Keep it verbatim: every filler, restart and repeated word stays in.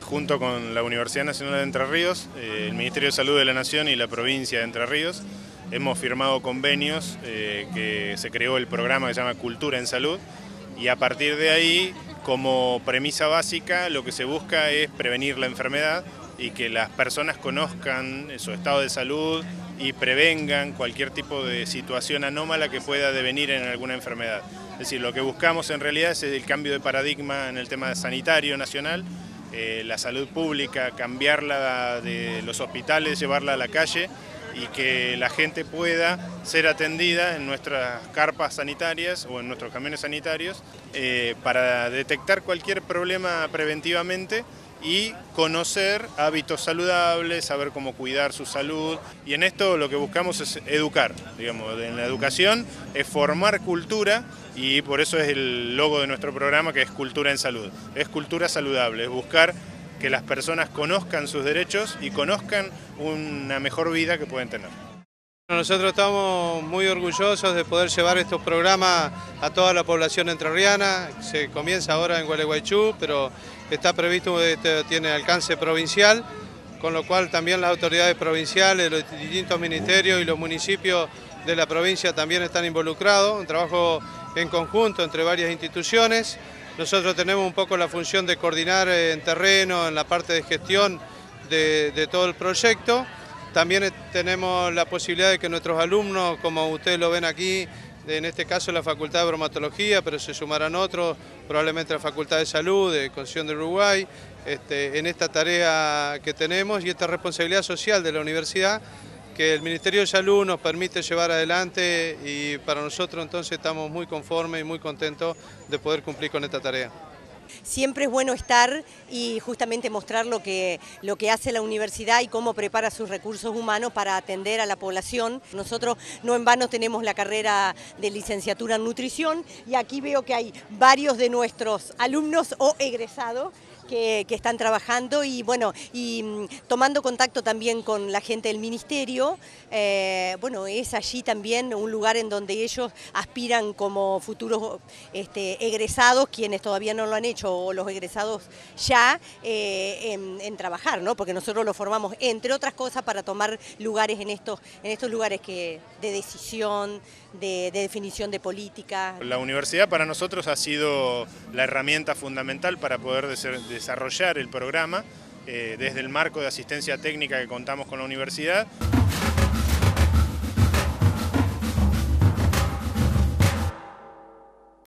junto con la Universidad Nacional de Entre Ríos, eh, el Ministerio de Salud de la Nación y la provincia de Entre Ríos, hemos firmado convenios eh, que se creó el programa que se llama Cultura en Salud, y a partir de ahí, como premisa básica, lo que se busca es prevenir la enfermedad y que las personas conozcan su estado de salud y prevengan cualquier tipo de situación anómala que pueda devenir en alguna enfermedad. Es decir, lo que buscamos en realidad es el cambio de paradigma en el tema sanitario nacional, eh, la salud pública, cambiarla de los hospitales, llevarla a la calle y que la gente pueda ser atendida en nuestras carpas sanitarias o en nuestros camiones sanitarios eh, para detectar cualquier problema preventivamente y conocer hábitos saludables, saber cómo cuidar su salud. Y en esto lo que buscamos es educar, digamos, en la educación es formar cultura, y por eso es el logo de nuestro programa, que es Cultura en Salud. Es cultura saludable, es buscar que las personas conozcan sus derechos y conozcan una mejor vida que pueden tener. Nosotros estamos muy orgullosos de poder llevar estos programas a toda la población entrerriana. Se comienza ahora en Gualeguaychú, pero está previsto, este, tiene alcance provincial, con lo cual también las autoridades provinciales, los distintos ministerios y los municipios de la provincia también están involucrados, un trabajo en conjunto entre varias instituciones. Nosotros tenemos un poco la función de coordinar en terreno, en la parte de gestión de, de todo el proyecto. También tenemos la posibilidad de que nuestros alumnos, como ustedes lo ven aquí, en este caso la Facultad de Bromatología, pero se sumarán otros, probablemente la Facultad de Salud, de Concepción del Uruguay, este, en esta tarea que tenemos y esta responsabilidad social de la universidad, que el Ministerio de Salud nos permite llevar adelante, y para nosotros entonces estamos muy conformes y muy contentos de poder cumplir con esta tarea. Siempre es bueno estar y justamente mostrar lo que, lo que hace la universidad y cómo prepara sus recursos humanos para atender a la población. Nosotros no en vano tenemos la carrera de licenciatura en nutrición, y aquí veo que hay varios de nuestros alumnos o egresados Que, que están trabajando y bueno, y tomando contacto también con la gente del ministerio. Eh, bueno, es allí también un lugar en donde ellos aspiran como futuros este, egresados, quienes todavía no lo han hecho, o los egresados ya, eh, en, en trabajar, ¿no? Porque nosotros los formamos, entre otras cosas, para tomar lugares en estos, en estos lugares que, de decisión, de, de definición de política. La universidad para nosotros ha sido la herramienta fundamental para poder desarrollar el programa, eh, desde el marco de asistencia técnica que contamos con la universidad.